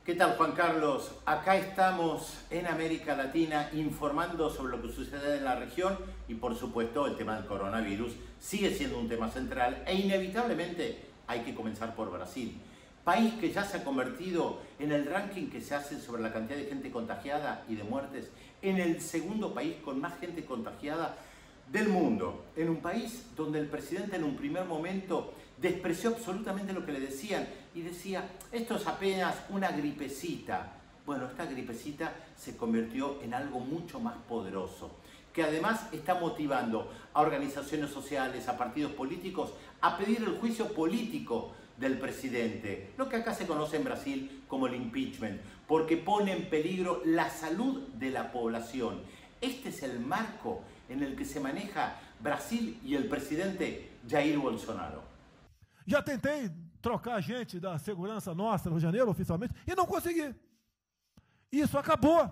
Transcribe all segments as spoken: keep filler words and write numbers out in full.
¿Qué tal, Juan Carlos? Acá estamos en América Latina informando sobre lo que sucede en la región y, por supuesto, el tema del coronavirus sigue siendo un tema central e inevitablemente hay que comenzar por Brasil, país que ya se ha convertido en el ranking que se hace sobre la cantidad de gente contagiada y de muertes en el segundo país con más gente contagiada del mundo, en un país donde el presidente en un primer momento despreció absolutamente lo que le decían y decía, esto es apenas una gripecita. Bueno, esta gripecita se convirtió en algo mucho más poderoso, que además está motivando a organizaciones sociales, a partidos políticos, a pedir el juicio político del presidente, lo que acá se conoce en Brasil como el impeachment, porque pone en peligro la salud de la población. Este es el marco en el que se maneja Brasil y el presidente Jair Bolsonaro. Já tentei trocar gente da segurança nossa no Rio de Janeiro, oficialmente, e não consegui. Isso acabou.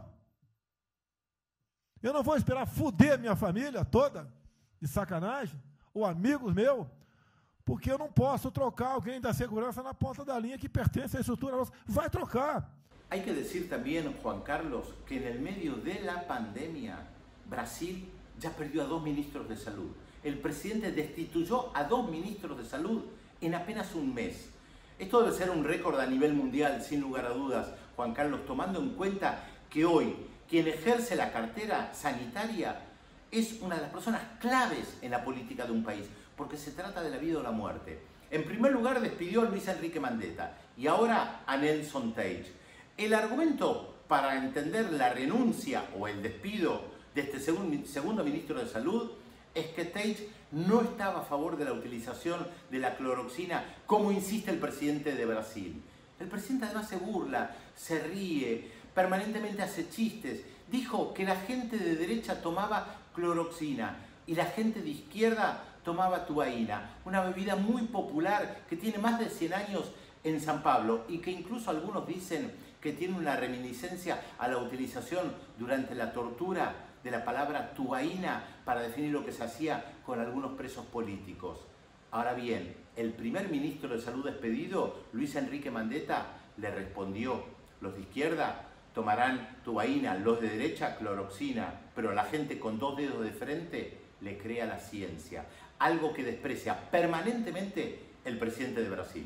Eu não vou esperar fuder minha família toda, de sacanagem, ou amigos meus, porque eu não posso trocar alguém da segurança na ponta da linha que pertence à estrutura nossa. Vai trocar. Hay que decir también, Juan Carlos, que en el medio de la pandemia, Brasil ya perdió a dos ministros de salud. El presidente destituyó a dos ministros de salud en apenas un mes. Esto debe ser un récord a nivel mundial, sin lugar a dudas, Juan Carlos, tomando en cuenta que hoy quien ejerce la cartera sanitaria es una de las personas claves en la política de un país, porque se trata de la vida o la muerte. En primer lugar despidió a Luis Enrique Mandetta y ahora a Nelson Teich. El argumento para entender la renuncia o el despido de este segundo ministro de Salud es que Teich no estaba a favor de la utilización de la cloroxina, como insiste el presidente de Brasil. El presidente además se burla, se ríe, permanentemente hace chistes. Dijo que la gente de derecha tomaba cloroxina y la gente de izquierda tomaba tubaína, una bebida muy popular que tiene más de cien años en San Pablo y que incluso algunos dicen que tiene una reminiscencia a la utilización durante la tortura de la palabra tubaína para definir lo que se hacía con algunos presos políticos. Ahora bien, el primer ministro de Salud despedido, Luis Enrique Mandetta, le respondió, los de izquierda tomarán tubaína, los de derecha cloroxina, pero la gente con dos dedos de frente le cree a la ciencia, algo que desprecia permanentemente el presidente de Brasil.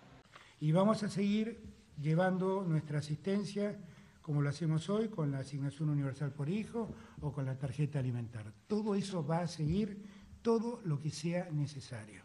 Y vamos a seguir llevando nuestra asistencia como lo hacemos hoy con la asignación universal por hijo o con la tarjeta alimentaria. Todo eso va a seguir, todo lo que sea necesario.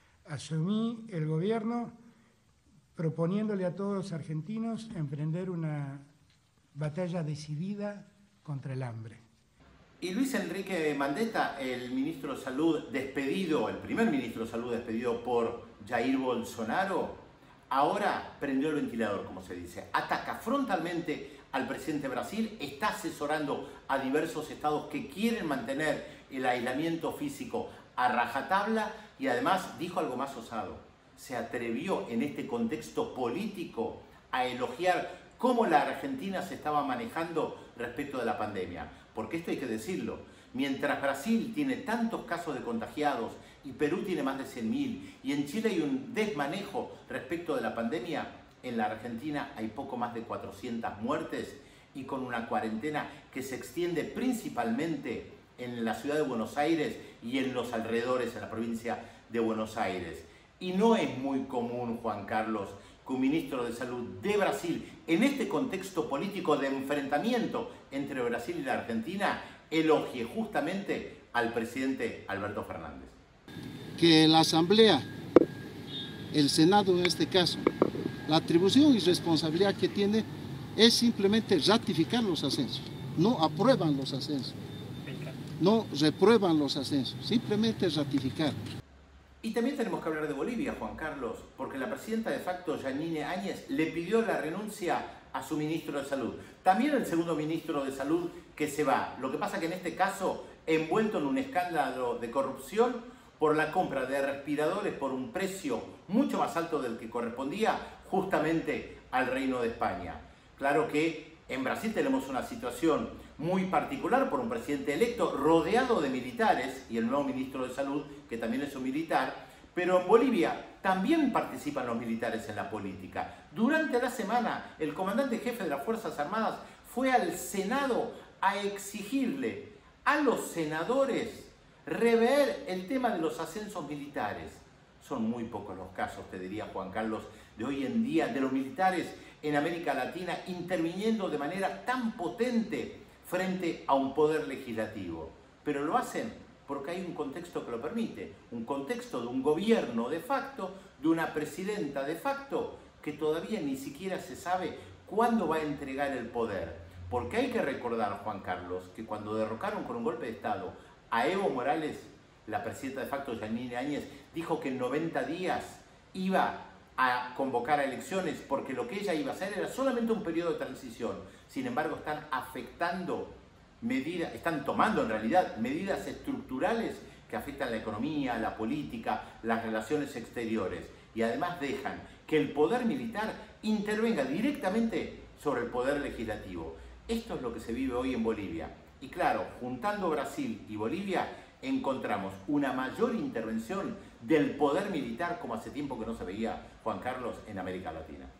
Asumí el gobierno proponiéndole a todos los argentinos emprender una batalla decidida contra el hambre. Y Luis Enrique Mandetta, el ministro de Salud despedido, el primer ministro de Salud despedido por Jair Bolsonaro, ahora prendió el ventilador, como se dice, ataca frontalmente al presidente de Brasil, está asesorando a diversos estados que quieren mantener el aislamiento físico a rajatabla y además dijo algo más osado. Se atrevió en este contexto político a elogiar cómo la Argentina se estaba manejando respecto de la pandemia. Porque esto hay que decirlo, mientras Brasil tiene tantos casos de contagiados y Perú tiene más de cien mil y en Chile hay un desmanejo respecto de la pandemia, en la Argentina hay poco más de cuatrocientas muertes y con una cuarentena que se extiende principalmente en la ciudad de Buenos Aires y en los alrededores, en la provincia de Buenos Aires. Y no es muy común, Juan Carlos, que un ministro de Salud de Brasil, en este contexto político de enfrentamiento entre Brasil y la Argentina, elogie justamente al presidente Alberto Fernández. Que la Asamblea, el Senado en este caso, la atribución y responsabilidad que tiene es simplemente ratificar los ascensos. No aprueban los ascensos, no reprueban los ascensos, simplemente ratificar. Y también tenemos que hablar de Bolivia, Juan Carlos, porque la presidenta de facto, Yanine Áñez, le pidió la renuncia a su ministro de Salud. También el segundo ministro de Salud que se va. Lo que pasa que en este caso, envuelto en un escándalo de corrupción por la compra de respiradores por un precio mucho más alto del que correspondía justamente al Reino de España. Claro que en Brasil tenemos una situación muy particular por un presidente electo rodeado de militares y el nuevo ministro de Salud, que también es un militar, Pero en Bolivia también participan los militares en la política. Durante la semana, el comandante jefe de las Fuerzas Armadas fue al Senado a exigirle a los senadores rever el tema de los ascensos militares. Son muy pocos los casos, te diría Juan Carlos, de hoy en día, de los militares en América Latina interviniendo de manera tan potente frente a un poder legislativo. Pero lo hacen porque hay un contexto que lo permite, un contexto de un gobierno de facto, de una presidenta de facto, que todavía ni siquiera se sabe cuándo va a entregar el poder. Porque hay que recordar, Juan Carlos, que cuando derrocaron con un golpe de Estado a Evo Morales, la presidenta de facto, Yanine Áñez, dijo que en noventa días iba a convocar a elecciones porque lo que ella iba a hacer era solamente un periodo de transición. Sin embargo, están afectando medidas, están tomando en realidad medidas estructurales que afectan la economía, la política, las relaciones exteriores y además dejan que el poder militar intervenga directamente sobre el poder legislativo. Esto es lo que se vive hoy en Bolivia. Y claro, juntando Brasil y Bolivia, encontramos una mayor intervención del poder militar como hace tiempo que no se veía, Juan Carlos, en América Latina.